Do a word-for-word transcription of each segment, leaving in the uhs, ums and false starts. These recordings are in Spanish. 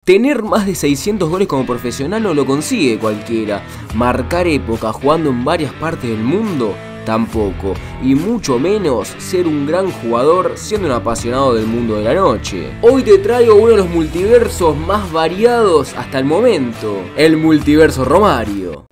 Tener más de seiscientos goles como profesional no lo consigue cualquiera. Marcar época jugando en varias partes del mundo, tampoco. Y mucho menos ser un gran jugador siendo un apasionado del mundo de la noche. Hoy te traigo uno de los multiversos más variados hasta el momento. El multiverso Romario.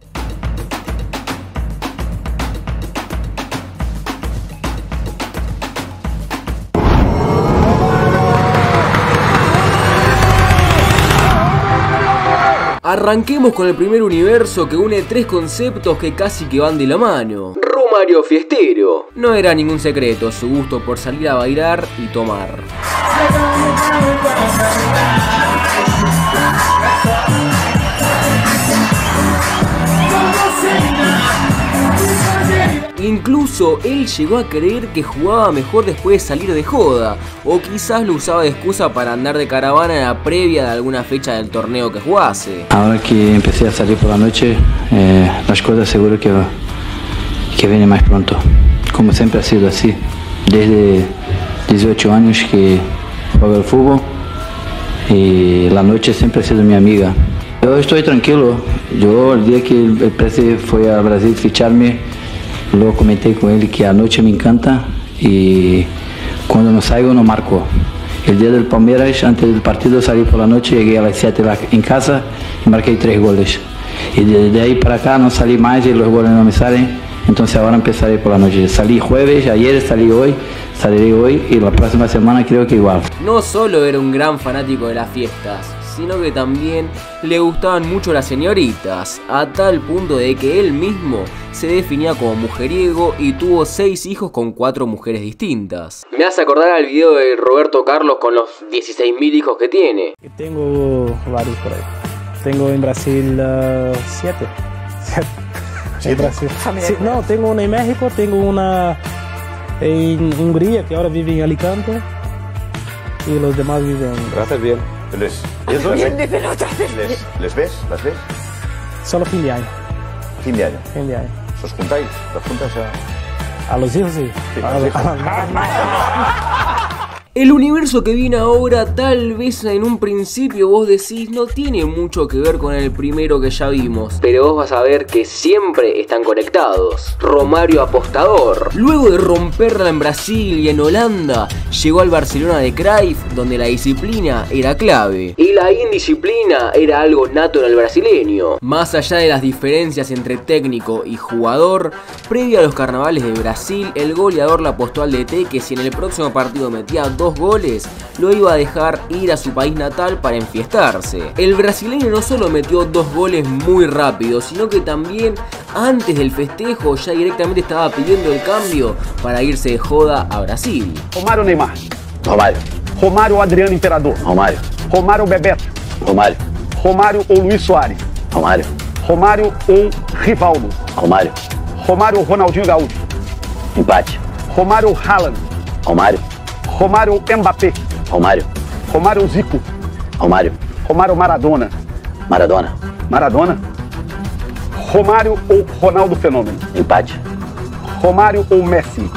Arranquemos con el primer universo que une tres conceptos que casi que van de la mano. Romario fiestero. No era ningún secreto su gusto por salir a bailar y tomar. Incluso él llegó a creer que jugaba mejor después de salir de joda, o quizás lo usaba de excusa para andar de caravana en la previa de alguna fecha del torneo que jugase. Ahora que empecé a salir por la noche, eh, las cosas seguro que, que vienen más pronto, como siempre ha sido así, desde dieciocho años que juego al fútbol y la noche siempre ha sido mi amiga. Yo estoy tranquilo, yo el día que el Prece fue a Brasil ficharme, lo comenté con él que a noche me encanta y cuando no salgo no marco. El día del Palmeiras, antes del partido salí por la noche, llegué a las siete en casa y marqué tres goles. Y desde ahí para acá no salí más y los goles no me salen, entonces ahora empezaré por la noche. Salí jueves, ayer salí hoy, saliré hoy y la próxima semana creo que igual. No solo era un gran fanático de las fiestas, sino que también le gustaban mucho las señoritas, a tal punto de que él mismo se definía como mujeriego y tuvo seis hijos con cuatro mujeres distintas. Me hace acordar al video de Roberto Carlos con los dieciséis mil hijos que tiene. Tengo varios por ahí. Tengo en Brasil uh, siete. ¿Siete? En Brasil. Sí, no, tengo una en México, tengo una en Hungría que ahora vive en Alicante y los demás viven. Gracias bien. ¿Les, ¿Les, les, ¿Les ves? ¿Las ves? Solo fin de año. Fin de año. Fin de año. ¿Os juntáis? ¿Los juntas a...? A los hijos sí. Sí, a, los hijos. El universo que viene ahora, tal vez en un principio vos decís no tiene mucho que ver con el primero que ya vimos, pero vos vas a ver que siempre están conectados. Romario apostador. Luego de romperla en Brasil y en Holanda, llegó al Barcelona de Cruyff, donde la disciplina era clave. Y la indisciplina era algo nato en el brasileño. Más allá de las diferencias entre técnico y jugador, previo a los carnavales de Brasil, el goleador le apostó al D T que si en el próximo partido metía dos goles, lo iba a dejar ir a su país natal para enfiestarse. El brasileño no solo metió dos goles muy rápido, sino que también antes del festejo ya directamente estaba pidiendo el cambio para irse de joda a Brasil. Romário Neymar. Romário. Romário Adriano Imperador. Romário. Romário Bebeto. Romário. Romário ou Luiz Soares. Romário. Romário ou Rivaldo. Romário. Romário ou Ronaldinho Gaúcho. Empate. Romário ou Haaland. Romário. Romário ou Mbappé. Romário. Romário ou Zico. Romário. Romário ou Maradona. Maradona. Maradona. Romário ou Ronaldo Fenômeno. Empate. Romário ou Messi.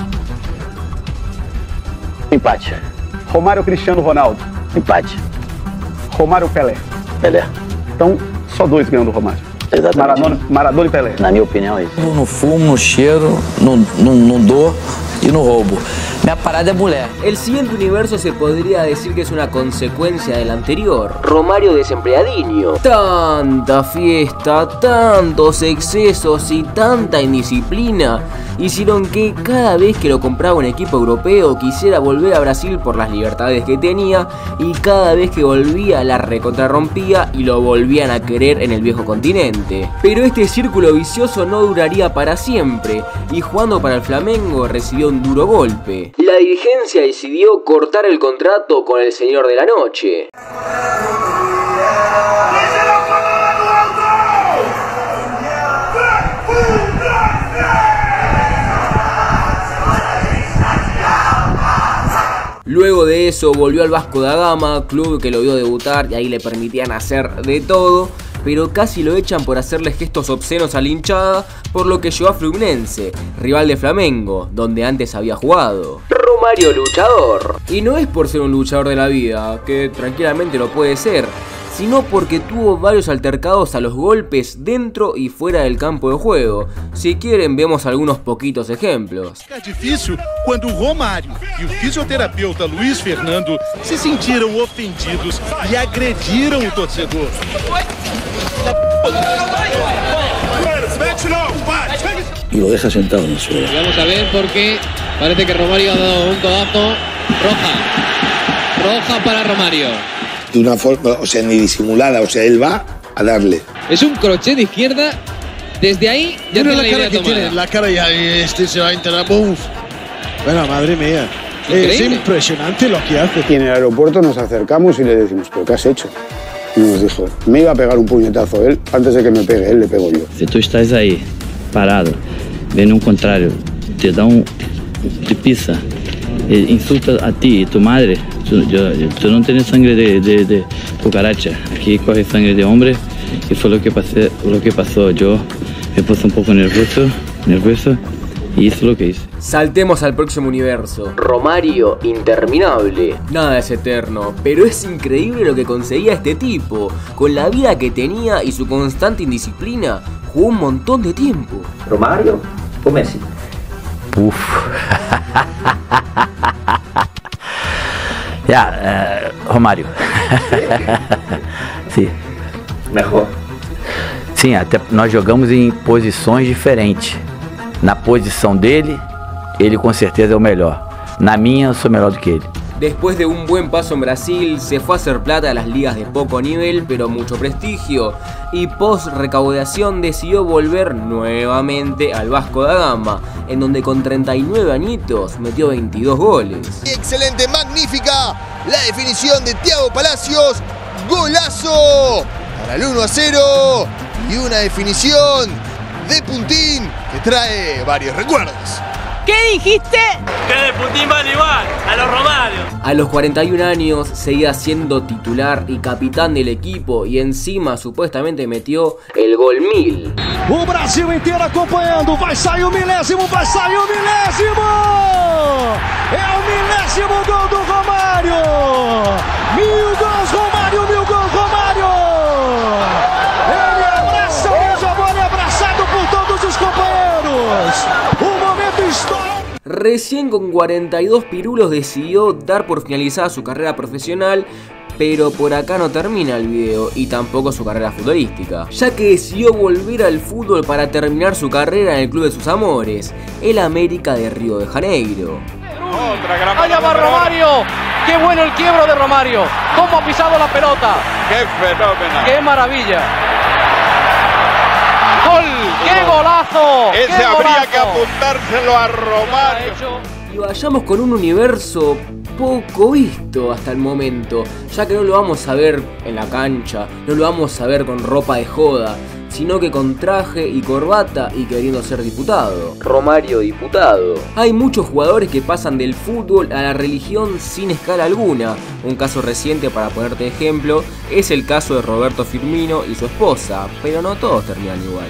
Empate. Romário ou Cristiano Ronaldo. Empate. Romário ou Pelé. Pelé. Então, só dois ganham do Romário. Exatamente. Maradona, Maradona e Pelé. Na minha opinião é isso. No fumo, no cheiro, no, no, no dor e no roubo. Minha parada é mulher. El siguiente universo se podría decir que es una consecuencia del anterior. Romario desempleadiño. Tanta fiesta, tantos excesos y tanta indisciplina hicieron que cada vez que lo compraba un equipo europeo quisiera volver a Brasil por las libertades que tenía, y cada vez que volvía la recontrarrompía y lo volvían a querer en el viejo continente. Pero este círculo vicioso no duraría para siempre, y jugando para el Flamengo recibió un duro golpe. La dirigencia decidió cortar el contrato con el señor de la noche. Luego de eso volvió al Vasco da Gama, club que lo vio debutar y ahí le permitían hacer de todo, pero casi lo echan por hacerle gestos obscenos a la hinchada, por lo que llegó a Fluminense, rival de Flamengo, donde antes había jugado. Romario luchador. Y no es por ser un luchador de la vida, que tranquilamente lo puede ser, sino porque tuvo varios altercados a los golpes dentro y fuera del campo de juego. Si quieren, vemos algunos poquitos ejemplos. Fica difícil quando o Romário e o fisioterapeuta Luiz Fernando se sentiram ofendidos e agrediram o torcedor. Y lo deja sentado en el suelo. Vamos a ver porque parece que Romario ha dado un codazo. Roja. Roja para Romario. De una forma, o sea, ni disimulada, o sea, él va a darle. Es un crochet de izquierda. Desde ahí ya tiene la, la idea que tomada. Tiene, la cara ya este se va a enterar. Uf. Bueno, madre mía. Increíble. Es impresionante lo que hace. Y en el aeropuerto nos acercamos y le decimos, ¿pero qué has hecho? Y nos dijo, me iba a pegar un puñetazo él, antes de que me pegue él, le pego yo. Si tú estás ahí, parado, viene un contrario, te da un... te pisa, insulta a ti y tu madre, tú, yo, tú no tienes sangre de, de, de cucaracha, aquí coge sangre de hombre, y fue lo que, pasé, lo que pasó. Yo me puse un poco nervioso, nervioso, y hice lo que hice. Saltemos al próximo universo. Romario, interminable. Nada es eterno, pero es increíble lo que conseguía este tipo. Con la vida que tenía y su constante indisciplina, jugó un montón de tiempo. ¿Romario o Messi? Uf. Ya, uh, Romário. Sim. Mejor. Sim, até nós jogamos em posições diferentes. Na posição dele, ele com certeza é o melhor. Na minha, eu sou melhor do que ele. Después de un buen paso en Brasil, se fue a hacer plata a las ligas de poco nivel, pero mucho prestigio, y post recaudación decidió volver nuevamente al Vasco da Gama, en donde con treinta y nueve añitos metió veintidós goles. Excelente, magnífica la definición de Thiago Palacios, golazo para el uno a cero y una definición de Puntín que trae varios recuerdos. ¿Qué dijiste? Que de Puntín van igual, a los Romario. A los cuarenta y un años seguía siendo titular y capitán del equipo y encima supuestamente metió el gol mil. O Brasil inteiro acompanhando, vai sair o milésimo, vai sair o milésimo! É o milésimo gol do Romário! Mil gols Romário, mil gols Romário! Ele abraça o Benjamini, abraçado por todos os companheiros! Um momento histórico! Recién con cuarenta y dos pirulos decidió dar por finalizada su carrera profesional, pero por acá no termina el video y tampoco su carrera futbolística, ya que decidió volver al fútbol para terminar su carrera en el club de sus amores, el América de Río de Janeiro. ¡Allá va Romario! ¡Qué bueno el quiebro de Romario! ¡Cómo ha pisado la pelota! ¡Qué fenómeno! ¡Qué maravilla! ¡Gol! ¡Qué golazo! Ese ¡Qué habría golazo! que apuntárselo a Romario. Y vayamos con un universo poco visto hasta el momento, ya que no lo vamos a ver en la cancha, no lo vamos a ver con ropa de joda, sino que con traje y corbata y queriendo ser diputado. Romario diputado. Hay muchos jugadores que pasan del fútbol a la religión sin escala alguna. Un caso reciente, para ponerte ejemplo, es el caso de Roberto Firmino y su esposa, pero no todos terminan igual.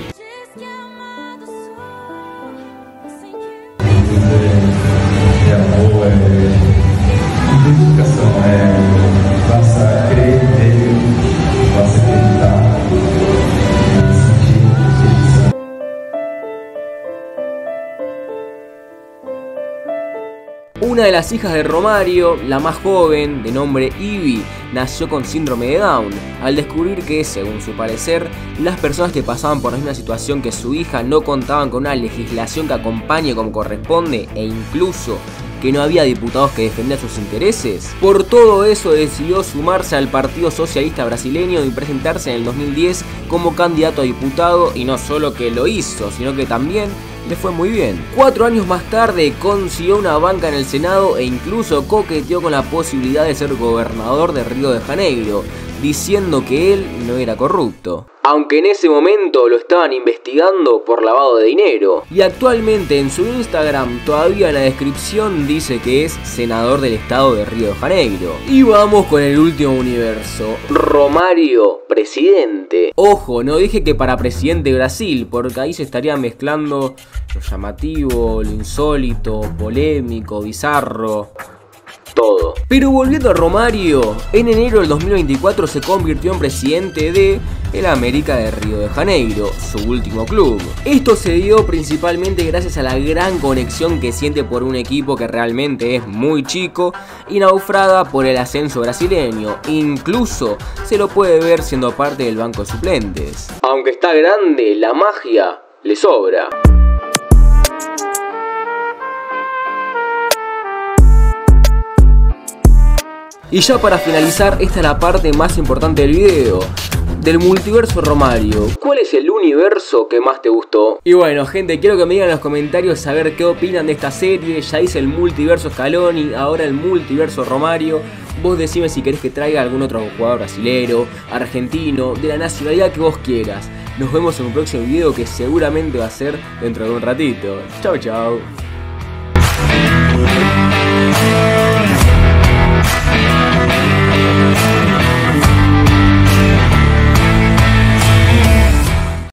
Una de las hijas de Romario, la más joven, de nombre Ivy, nació con síndrome de Down, al descubrir que, según su parecer, las personas que pasaban por la misma situación que su hija no contaban con una legislación que acompañe como corresponde e incluso que no había diputados que defendieran sus intereses. Por todo eso decidió sumarse al Partido Socialista Brasileño y presentarse en el dos mil diez como candidato a diputado, y no solo que lo hizo, sino que también le fue muy bien. Cuatro años más tarde consiguió una banca en el Senado e incluso coqueteó con la posibilidad de ser gobernador de Río de Janeiro, diciendo que él no era corrupto, aunque en ese momento lo estaban investigando por lavado de dinero. Y actualmente en su Instagram todavía en la descripción dice que es senador del estado de Río de Janeiro. Y vamos con el último universo, Romario, presidente. Ojo, no dije que para presidente de Brasil, porque ahí se estaría mezclando lo llamativo, lo insólito, polémico, bizarro. todo. Pero volviendo a Romario, en enero del dos mil veinticuatro se convirtió en presidente de el América de Río de Janeiro, su último club. Esto se dio principalmente gracias a la gran conexión que siente por un equipo que realmente es muy chico y naufraga por el ascenso brasileño. Incluso se lo puede ver siendo parte del banco de suplentes. Aunque está grande, la magia le sobra. Y ya para finalizar, esta es la parte más importante del video, del multiverso Romario. ¿Cuál es el universo que más te gustó? Y bueno, gente, quiero que me digan en los comentarios a ver qué opinan de esta serie. Ya hice el multiverso Scaloni, ahora el multiverso Romario. Vos decime si querés que traiga algún otro jugador brasilero, argentino, de la nacionalidad que vos quieras. Nos vemos en un próximo video que seguramente va a ser dentro de un ratito. Chau, chau.